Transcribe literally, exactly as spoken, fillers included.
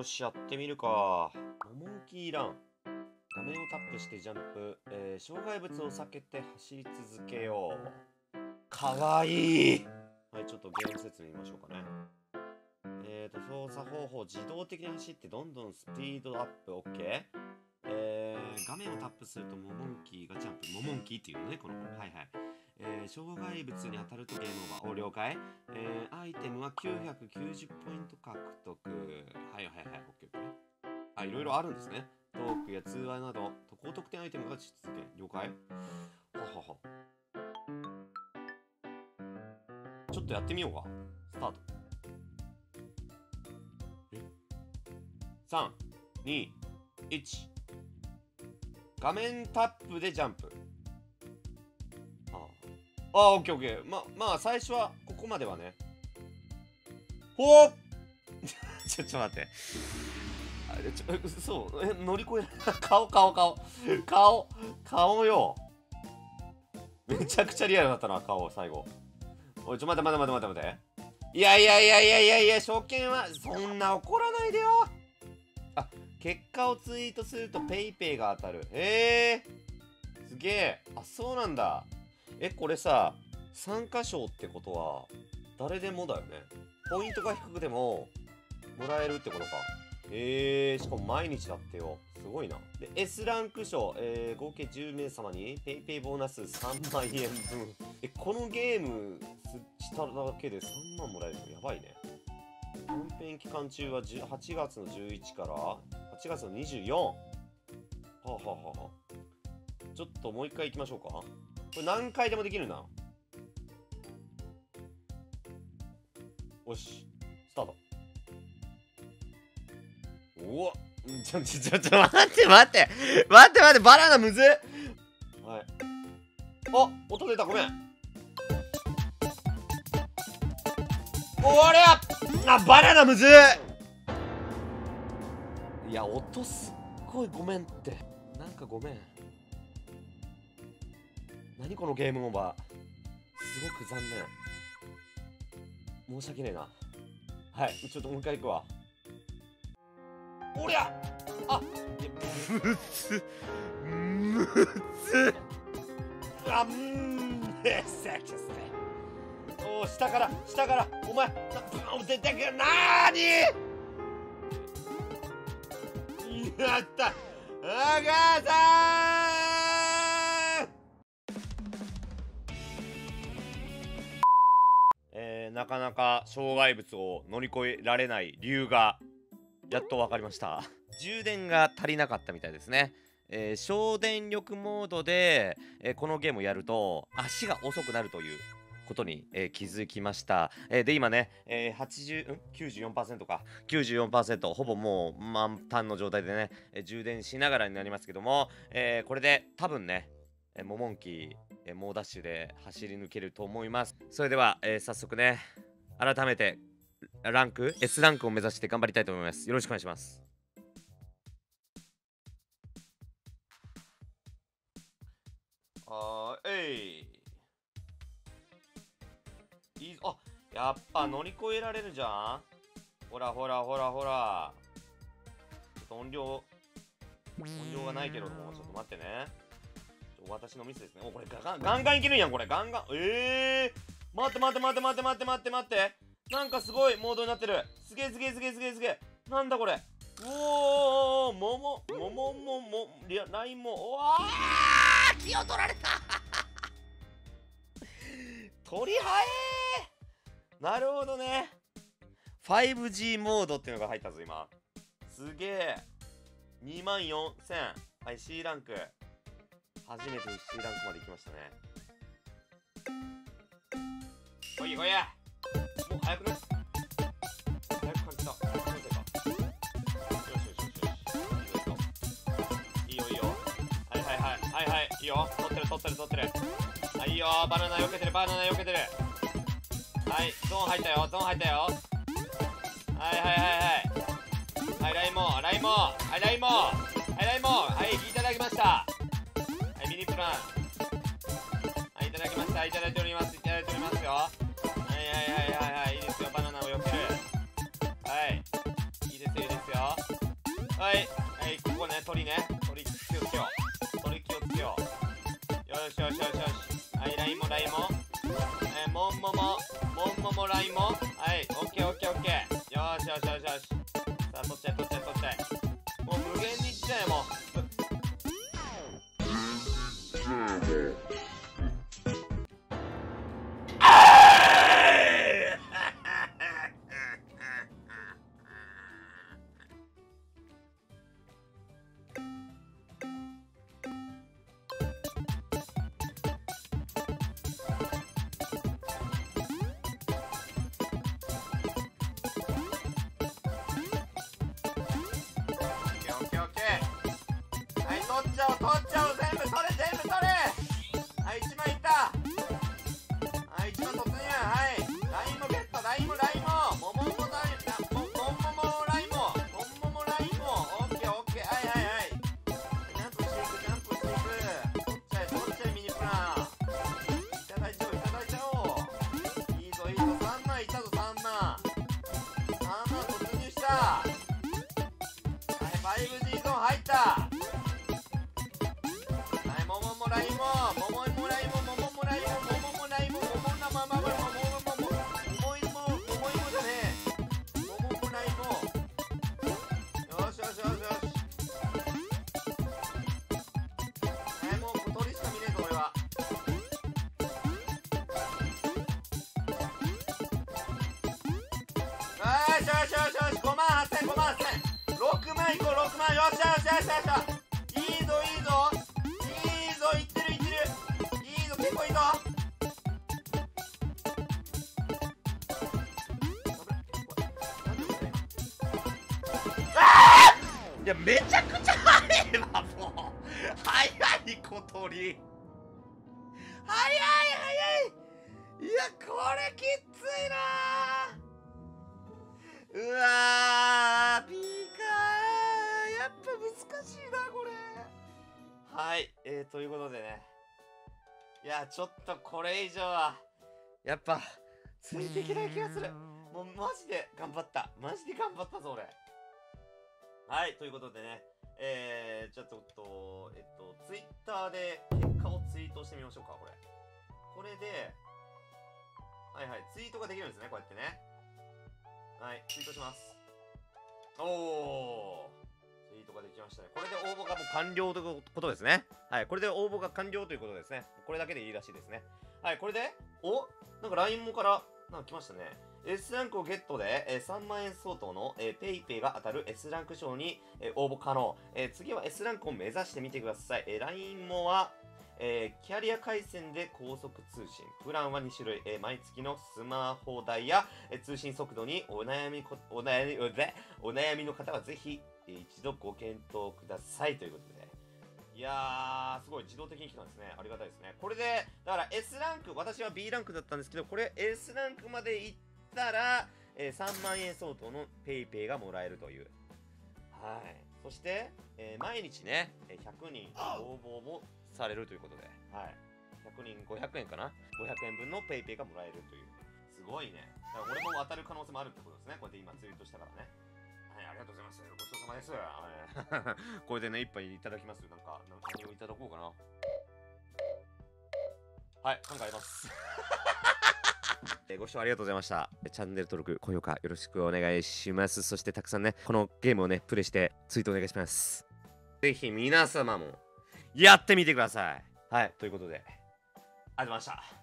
よし、やってみるか。モモンキーラン。画面をタップしてジャンプ。えー、障害物を避けて走り続けよう。かわいい。はい、ちょっとゲーム説明見ましょうかね。えーと、操作方法。自動的に走ってどんどんスピードアップ。OK。えー、画面をタップするとモモンキーがジャンプ。モモンキーっていうのね、この子。はいはい。えー、障害物に当たるとゲームオーバー。お、了解。えー、アイテムはきゅうひゃくきゅうじゅうポイント獲得。はいはいはい。OK、OK。あ、いろいろあるんですね。トークや通話など、高得点アイテムが実現。了解。ははは。ちょっとやってみようか。スタート。え ?さん、に、いち。画面タップでジャンプ。ああ、オッケーオッケー。ま、まあ、最初は、ここまではね。ほっちょ、ちょ、待って。あれ、ちょ、そう、え、乗り越え、顔、顔、顔。顔、顔よ。めちゃくちゃリアルだったな、顔、最後。おい、ちょ、待って待って待って待って待って。いやいやいやいやいやいや、初見は、そんな怒らないでよ。あ、結果をツイートするとペイペイが当たる。へえ。すげえ。あ、そうなんだ。え、これさ、参加賞ってことは、誰でもだよね。ポイントが低くても、もらえるってことか。えー、しかも毎日だってよ。すごいな。で、S ランク賞、えー、合計じゅうめいさまに、ペイペイボーナスさんまんえんぶん。え、このゲームしただけでさんまんもらえるのやばいね。キャンペーン期間中ははちがつのじゅういちからはちがつのにじゅうよん。はあ、はあはあはあ、ちょっともう一回行きましょうか。これ何回でもできるな。よし、スタート。おお、ちょちょちょちょ待って待って待って待って、バナナむずっ。はい。あ、音出た、ごめん。おりゃあ、バナナむずっ。いや、音すっごいごめんって。なんかごめん。何このゲームオーバー。すごく残念。申し訳ねえな。はい、ちょっともう一回行くわ。おりゃあ、むつむつあ、んーえせきすね。おー、下から下からお前な出てくる。なーにやった、お母さん。えー、なかなか障害物を乗り越えられない理由がやっと分かりました。充電が足りなかったみたいですね。えー、省電力モードで、えー、このゲームをやると足が遅くなるということに、えー、気づきました。えー、で今ね、えー、はちじゅう、ん きゅうじゅうよんパーセント か きゅうじゅうよんパーセント ほぼもう満タンの状態でね、えー、充電しながらになりますけども、えー、これで多分ね、えー、モモンキー、えー、猛ダッシュで走り抜けると思います。それでは、えー、早速ね、改めてランク S ランクを目指して頑張りたいと思います。よろしくお願いします。あーえいいいぞ。あ、やっぱ乗り越えられるじゃん。ほらほらほらほら。ちょっと音量音量がないけれども、ちょっと待ってね。ちょ私のミスですね。お、これガガンガンガンいけるやん、これガンガン。ええー、待って待って待って待って待って待って待って、なんかすごいモードになってる。すげえすげえすげえすげえすげえ。なんだこれ。おお、ももももももリアラインも、おわー、気を取られた鳥はえー。なるほどね。ファイブジー モードっていうのが入ったぞ今。すげえ。にまんよんせん。はい、 C ランク。初めて C ランクまで行きましたね。来い来いや。もう早くない？早く感じた。早く感じたか。よしよしよしよし。いいよいいよ。はいはいはいはいはい、いいよ。取ってる取ってる取ってる。はい、いいよ。バナナ避けてるバナナ避けてる。はい、ゾーン入ったよゾーン入ったよ。はいはいはいはいはい、ライモーライモーはいライモーはいライモーはい、いただきました。はい、ミニプランはい、いただきました。いただいておりますいただいておりますよ。はいはいはいはいはい、いいですよ。バナナを避ける。はい、いいですよいいですよ。 鳥ね。鳥気をつけよう。鳥気をつけよう。よしよしよしよし。はい、ラインもラインも。えー、もんもも。もんももラインも。はい、オッケーオッケーオッケー。よしよしよしよし。さあ、取っちゃえ取っちゃえ取っちゃえ。もう無限にいっちゃえ、もう。取っちゃおう取っちゃおう、全部取れ全部取れ。はい、いちまんいった。はい、いちまん突入。はい、ラインもゲット。ラインもラインももももラインもももラインももももラインもオッケーオッケー。はいはいはい。ジャンプしていくジャンプしていく。取っちゃえ取っちゃえ、ミニプランいただいちゃおういただいちゃおう。いいぞいいぞ、さんまんいったぞ。さんまんさんまん突入した。はい、 ファイブジー ゾーン入った。もももラインももももラインももももラインももももラインもももなままももももももももいもももいもじゃねえ。もももラインもよしよしよしよし。はい、もう小鳥しか見ねえぞ俺は。よしよしよしよし。ごまんはっせんごまんはっせんろくまんいこうろくまん。よしよしよしよしよし。いいぞいいぞいってるいってる。いいぞ結構いいぞ。いや、めちゃくちゃ速いわ。もう速い小鳥。速い速い。いや、これきついな。うわー、ピーカーやっぱ難しいなこれ。はい、えー、ということでね。いや、ちょっとこれ以上は、やっぱ、ついていけない気がする。もうマジで頑張った。マジで頑張ったぞ、俺。はい、ということでね。えー、ちょっと、えっと、ツイッターで結果をツイートしてみましょうか、これ。これで、はいはい、ツイートができるんですね、こうやってね。はい、ツイートします。おー。ツイートができましたね。これで応募がもう完了ということですね。はい、これで応募が完了ということですね。これだけでいいらしいですね。はい、これで、おなんか ライン もからなんか来ましたね。S ランクをゲットで、えー、さんまんえん相当の、えー、ペイペイが当たる S ランク賞に、えー、応募可能。えー、次は S ランクを目指してみてください。えー、ライン もは、えー、キャリア回線で高速通信。プランはに種類。えー、毎月のスマホ代や、えー、通信速度にお悩みこ、お悩み、お悩みの方はぜひ、えー、一度ご検討くださいということでね。いやー、すごい自動的に来たんですね。ありがたいですね。これで、だから S ランク、私は B ランクだったんですけど、これ S ランクまで行ったら、えー、さんまんえん相当の PayPay がもらえるという。はい。そして、えー、毎日ね、ひゃくにん応募もされるということで、はい。ひゃくにんごひゃくえんかな ?ごひゃくえんぶんの PayPay がもらえるという。すごいね。だから俺も当たる可能性もあるってことですね。こうやって今ツイートしたからね。はい、ありがとうございます。ごちそうさまです。これでね、一杯いただきます。なんか、何をいただこうかな。はい、なんかあります。ご視聴ありがとうございました。チャンネル登録、高評価よろしくお願いします。そしてたくさんね、このゲームをね、プレイしてツイートお願いします。ぜひ皆様もやってみてください。はい、ということで、ありがとうございました。